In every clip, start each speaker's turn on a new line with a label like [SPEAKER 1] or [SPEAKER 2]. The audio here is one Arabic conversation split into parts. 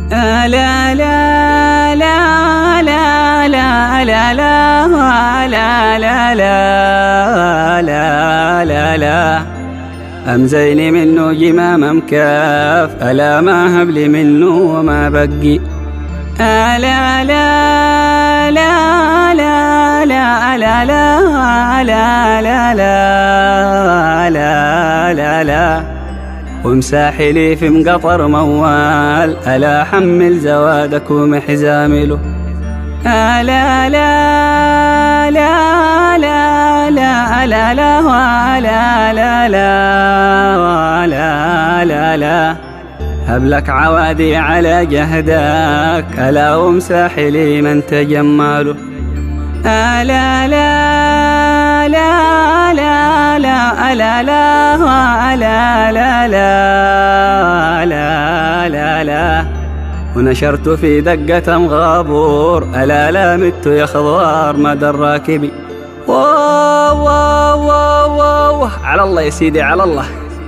[SPEAKER 1] لا لا لا لا لا لا لا لا لا لا لا لا أمزيني منه جمام مكاف ألا ما هبلي منه وما بقي. لا لا لا لا لا لا لا لا لا لا لا لا ومساحلي في مقطر موال ألا حمل زوادك ومحزامله. لا لا لا لا لا لا لا لا لا لا لا لا هبلك عوادي على جهدك ألا ومساحلي من تجماله. لا لا لا لا لا لا لا لا لا لا لا لا ونشرت في دقة مغابور ألا لا مت يا خضار مدى الراكبي. واو واو واو واو على الله يا سيدي على الله.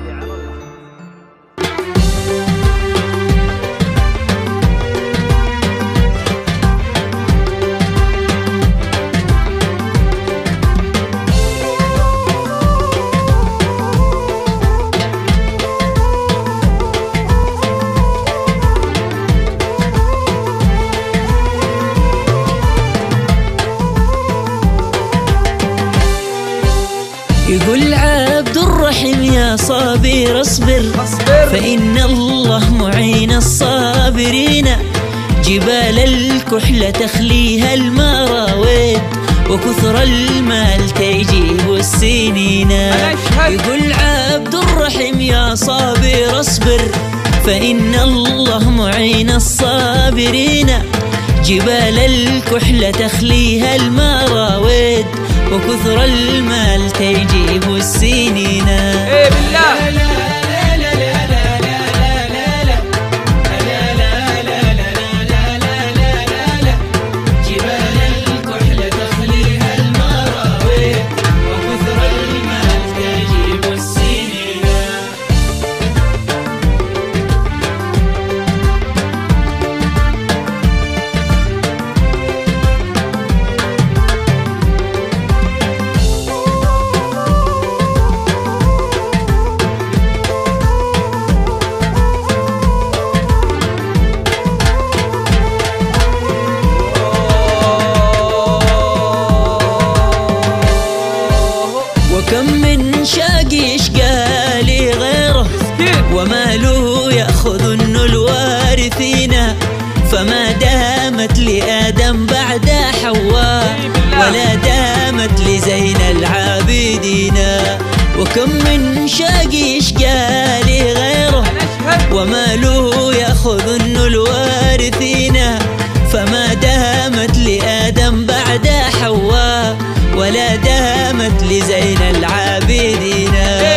[SPEAKER 2] يقول عبد الرحيم يا صابر اصبر فإن الله معين الصابرين. جبال الكحل تخليها المراود وكثر المال تجيب السنين. يقول عبد الرحيم يا صابر اصبر فإن الله معين الصابرين. جبال الكحل تخليها المراود وكثر المال تجيب السنين.
[SPEAKER 1] ايه بالله
[SPEAKER 2] وماله يأخذ الوارثين. فما دامت لآدم بعد حواء ولا دامت لزين العابدين. وكم من شاقي اشقالي غيره وماله يأخذ الوارثين. فما دامت لآدم بعد حواء ولا دامت لزين العابدين.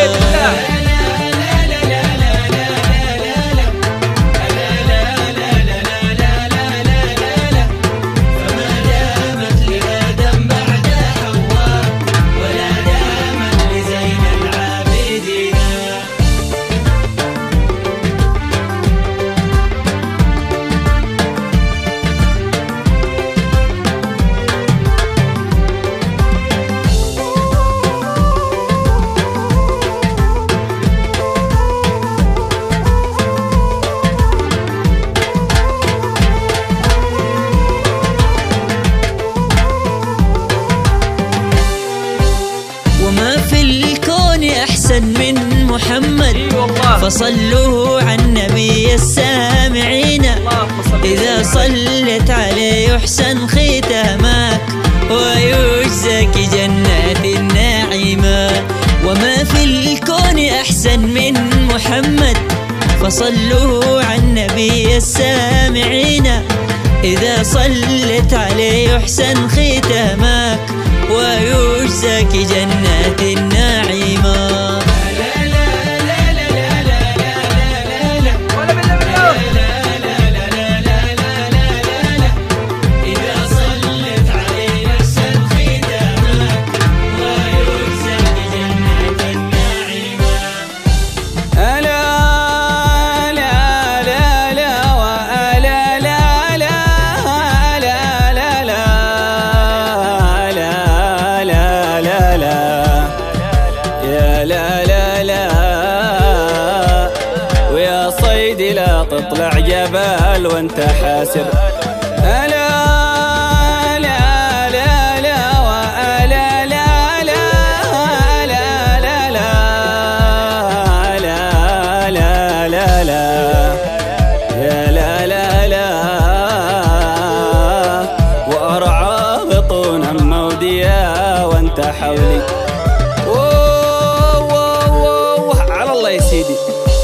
[SPEAKER 2] من محمد فصلوا على النبي السامعين. إذا صلت عليه يحسن ختامك ويجزك جنات النعيمة. وما في الكون أحسن من محمد فصلوا على النبي السامعين. إذا صلت عليه يحسن ختامك ويجزك جنات النعيمة.
[SPEAKER 1] ألا لا لا لا وألا لا تطلع جبال وانت حاسر. لا لا لا لا لا لا لا لا لا لا لا لا يا لا لا لا وأرعى بطونا مودية وانت حولي. على الله يا سيدي.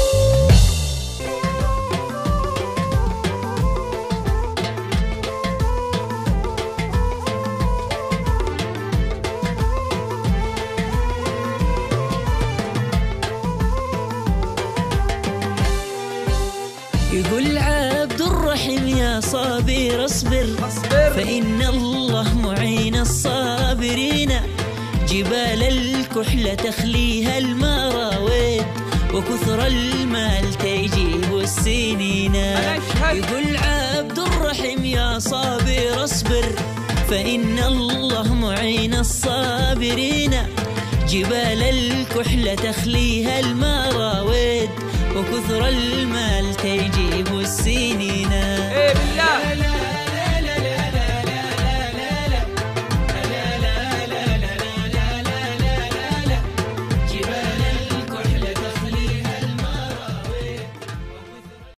[SPEAKER 2] يقول عبد الرحيم يا صابر اصبر فإن الله معين الصابرين. جبال الكحلة تخليها المراود وكثر المال تجيب السنين. يقول عبد الرحيم يا صابر اصبر فإن الله معين الصابرين. جبال الكحلة تخليها المراود وكثر المال تجيب السنين.